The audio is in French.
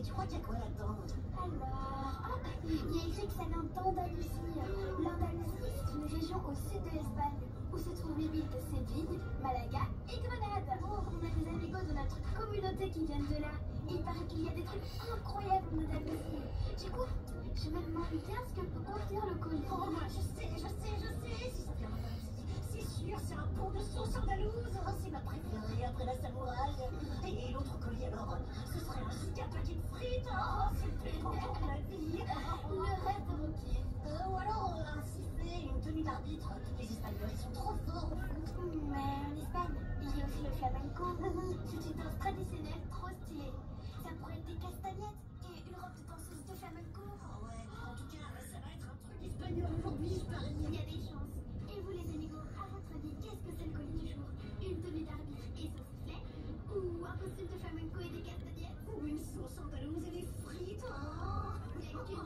Tu crois qu'il y a quoi là-dedans? Alors, il y a écrit que ça vient d'Andalousie. L'Andalousie, c'est une région au sud de l'Espagne où se trouvent les villes de Séville, Malaga et Grenade. Oh, on a des amigos de notre communauté qui viennent de là. Il paraît qu'il y a des trucs incroyables en Andalousie. Du coup, je me demande bien ce que peut contenir le colis. Oh, moi, je sais, si ça vient d'Andalousie. C'est sûr, c'est un pot de sauce andalouse. Oh, c'est ma préférée après la samouraï. Et l'autre colis alors, ce serait un giga paquet de frites. Oh, c'est le plus content de la vie. Le reste de mon kiff. Ou alors un sifflet, une tenue d'arbitre. Les Espagnols, ils sont trop forts au foot. Mais en Espagne, il y a aussi le flamenco. C'est une danse traditionnelle trop stylée. Ça pourrait être des castagnettes et une robe de danseuse de flamenco.